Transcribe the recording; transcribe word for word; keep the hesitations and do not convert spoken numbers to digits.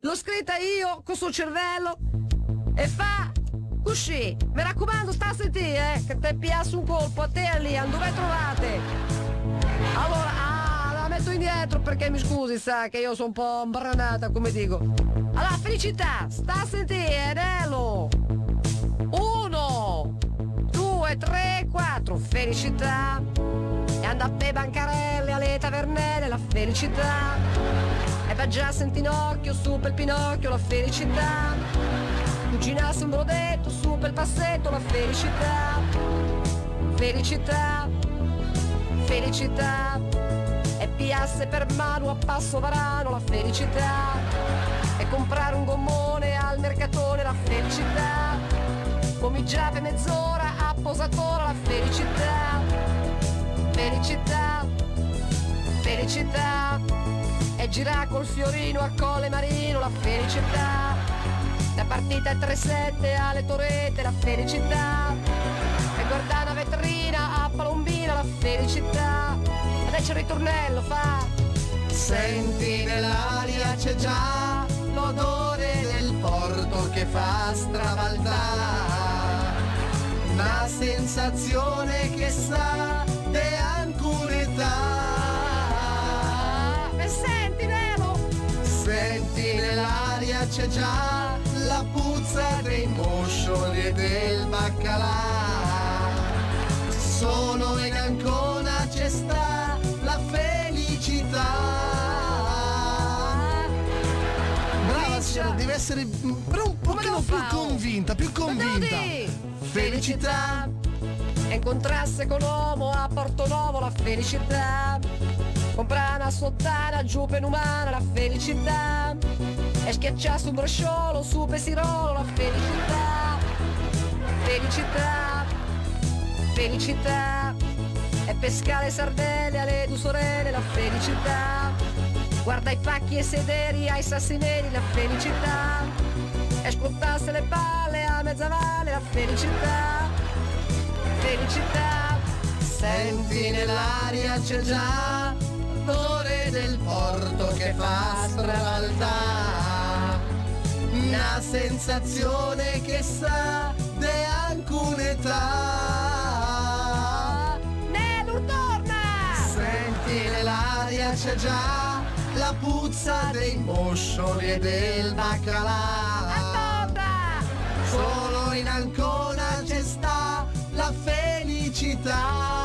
l'ho scritta io con suo cervello e fa così. Mi raccomando, sta a sentire, eh, che te piace un colpo a te lì, dove trovate? Allora, ah, la metto indietro perché mi scusi, sa che io sono un po' imbranata, come dico. Allora, felicità, sta a sentire, Nelo. Uno, due, tre, quattro, felicità. E anda a pe bancarelle, alle tavernelle, la felicità. E va già Sentinocchio, su per Pinocchio, la felicità. Cucinasse un brodetto, su per il passetto, la felicità. Felicità, felicità. E piasse per mano a passo varano, la felicità. E comprare un gommone al mercatone, la felicità. Cominciava mezz'ora a posatora, la felicità. Felicità, felicità. E girà col fiorino a Colle Marino, la felicità. La partita è tre sette alle torrette, la felicità. E guarda una vetrina a Palombina, la felicità. Adesso il ritornello fa. Senti nell'aria c'è già l'odore del porto che fa stravaltare, una sensazione che sa de ancuretà. E senti Nelo, senti nell'aria c'è già la puzza dei moscioli e del baccalà. Solo in Ancona c'è sta la felicità. Brava, deve essere però un pochino più convinta, più convinta. Felicità. E incontrasse con l'uomo a Porto Novo, la felicità. Comprare una sottana giù per umana, la felicità. E schiacciasse un brosciolo su Pesirolo, la felicità. Felicità, felicità. E pescare sardelle alle due sorelle, la felicità. Guarda i pacchi e sederi ai sassi neri, la felicità. E scottasse le palle a mezzavalle, la felicità. Felicità. Senti nell'aria c'è già l'odore del porto che fa stravaltare, una sensazione che sa de ancuretà. Nelo, torna! Senti nell'aria c'è già la puzza dei moscioli e del baccalà. Solo in Ancona c'è sta la felicità.